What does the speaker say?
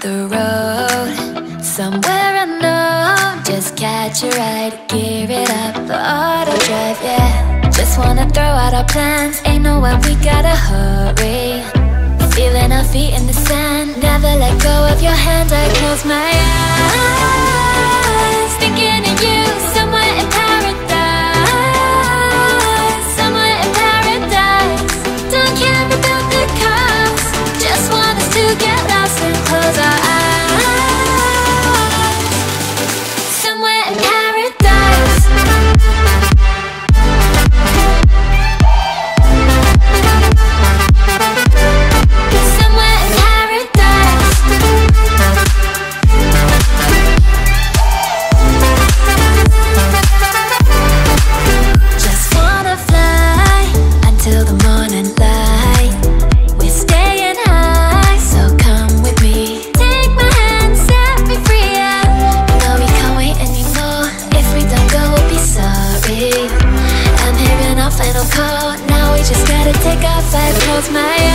the road, somewhere unknown. Just catch a ride, gear it up, auto drive, yeah. Just wanna throw out our plans, ain't no way we gotta hurry. Feeling our feet in the sand, never let go of your hand. I close my eyes, thinking of you, somewhere in paradise. Somewhere in paradise. Don't care about the cost, just want us to get lost and close our eyes. Somewhere in paradise. Somewhere in paradise. Just wanna fly until the morning light. We're staying high, so come with me. Take my hand, set me free, yeah. You know we can't wait anymore. If we don't go, we'll be sorry. I'm hearing our final call, now we just gotta take our flight. Close my eyes.